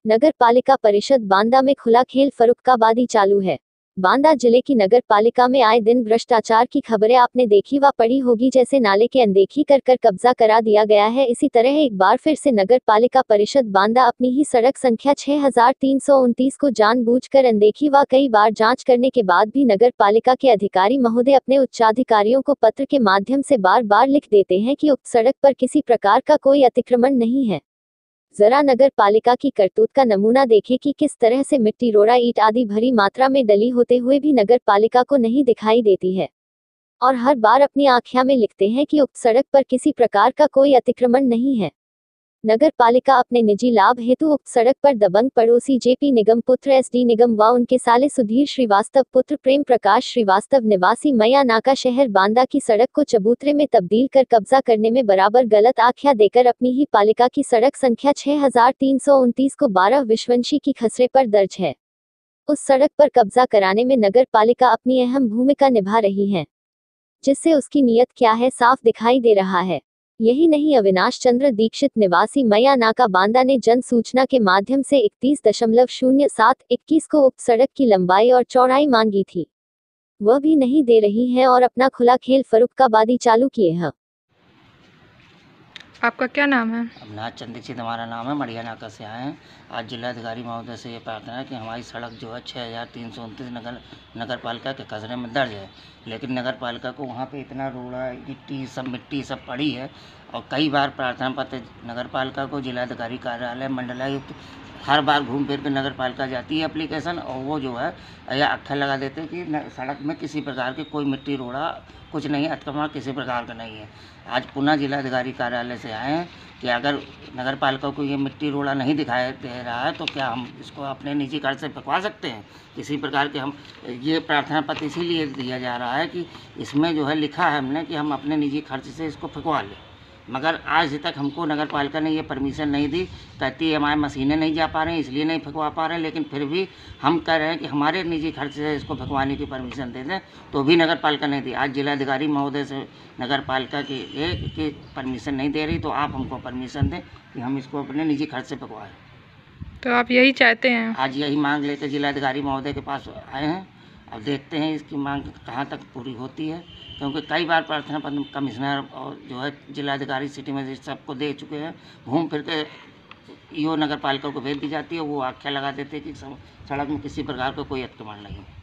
नगर पालिका परिषद बांदा में खुला खेल फरुख्ताबादी चालू है। बांदा जिले की नगर पालिका में आए दिन भ्रष्टाचार की खबरें आपने देखी व पढ़ी होगी, जैसे नाले के अनदेखी कर कब्जा करा दिया गया है। इसी तरह एक बार फिर से नगर पालिका परिषद बांदा अपनी ही सड़क संख्या 6329 को जानबूझकर अनदेखी व कई बार जांच करने के बाद भी नगर पालिका के अधिकारी महोदय अपने उच्चाधिकारियों को पत्र के माध्यम से बार बार लिख देते हैं कि उक्त सड़क पर किसी प्रकार का कोई अतिक्रमण नहीं है। जरा नगर पालिका की करतूत का नमूना देखें कि किस तरह से मिट्टी, रोड़ा, ईंट आदि भरी मात्रा में डली होते हुए भी नगर पालिका को नहीं दिखाई देती है, और हर बार अपनी आख्या में लिखते हैं कि उक्त सड़क पर किसी प्रकार का कोई अतिक्रमण नहीं है। नगर पालिका अपने निजी लाभ हेतु उक्त सड़क पर दबंग पड़ोसी जेपी निगम पुत्र एसडी निगम व उनके साले सुधीर श्रीवास्तव पुत्र प्रेम प्रकाश श्रीवास्तव निवासी मैया नाका शहर बांदा की सड़क को चबूतरे में तब्दील कर कब्जा करने में बराबर गलत आख्या देकर अपनी ही पालिका की सड़क संख्या 6329 को 12 विश्वंशी की खसरे पर दर्ज है। उस सड़क पर कब्जा कराने में नगर पालिका अपनी अहम भूमिका निभा रही है, जिससे उसकी नीयत क्या है साफ दिखाई दे रहा है। यही नहीं, अविनाश चंद्र दीक्षित निवासी मैया नाका बांदा ने जन सूचना के माध्यम से 31.0721 को उक्त सड़क की लंबाई और चौड़ाई मांगी थी, वह भी नहीं दे रही है और अपना खुला खेल फरुख्ताबादी चालू किए हैं। आपका क्या नाम है? अविनाश चंद्र दीक्षित हमारा नाम है, मड़िया नाका से आए हैं। आज जिलाधिकारी महोदय से ये प्रार्थना है कि हमारी सड़क जो है 6329 नगर पालिका के कचरे में दर्ज है, लेकिन नगर पालिका को वहाँ पे इतना रोड़ा, मिट्टी सब पड़ी है। और कई बार प्रार्थना पत्र नगर पालिका को, जिलाधिकारी कार्यालय, मंडलायुक्त हर बार घूम फिर के नगर पालिका जाती है एप्लीकेशन, और वो जो है या अक्खर लगा देते हैं कि सड़क में किसी प्रकार की कोई मिट्टी, रोड़ा कुछ नहीं है, अतिक्रमण किसी प्रकार का नहीं है। आज पुनः जिलाधिकारी कार्यालय से आए हैं कि अगर नगर पालिका को ये मिट्टी, रोड़ा नहीं दिखाई दे रहा है तो क्या हम इसको अपने निजी खर्च से फंकवा सकते हैं किसी प्रकार के। हम ये प्रार्थना पत्र इसीलिए दिया जा रहा है कि इसमें जो है लिखा है हमने कि हम अपने निजी खर्च से इसको फंकवा लें, मगर आज तक हमको नगर पालिका ने ये परमिशन नहीं दी। कहती है हमारी मशीनें नहीं जा पा रही हैं इसलिए नहीं फंकवा पा रहे हैं, लेकिन फिर भी हम कह रहे हैं कि हमारे निजी खर्च से इसको फंकवाने की परमिशन दे दें, तो भी नगर पालिका नहीं दी। आज जिलाधिकारी महोदय से नगर पालिका की परमिशन नहीं दे रही, तो आप हमको परमिशन दें कि हम इसको अपने निजी खर्च से फंकवाएँ। तो आप यही चाहते हैं? आज यही मांग लेकर जिलाधिकारी महोदय के पास आए हैं। अब देखते हैं इसकी मांग कहाँ तक पूरी होती है, क्योंकि कई बार प्रार्थना पत्र कमिश्नर और जो है जिलाधिकारी, सिटी मजिस्ट्रेट सबको दे चुके हैं। घूम फिर के ईओ नगर पालिका को भेज दी जाती है, वो आख्या लगा देते हैं कि सड़क में किसी प्रकार का कोई अतिक्रमण नहीं है।